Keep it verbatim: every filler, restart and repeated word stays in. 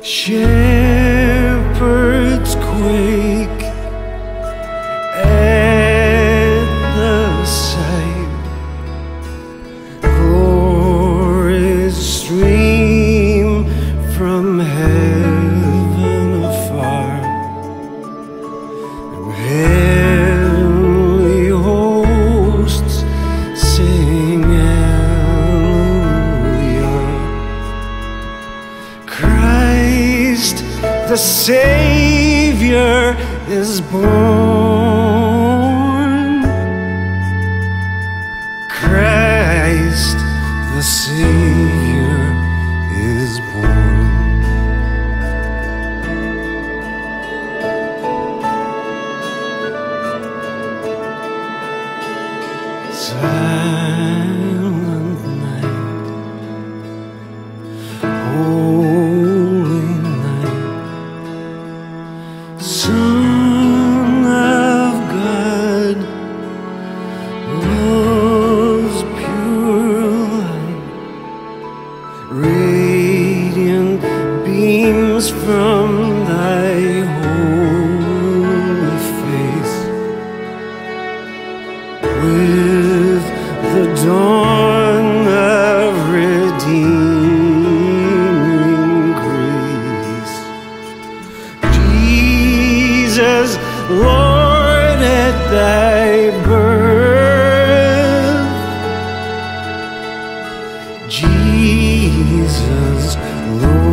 Shepherds quake at the sight, glories stream from heaven afar, and heavenly hosts sing Alleluia. Christ the Savior is born. Christ the Savior is born. Silent night, holy night, Son of God, love's pure light, radiant beams from thy holy face. With the dawn of redeeming grace, Jesus, Lord, at thy birth, Jesus, Lord.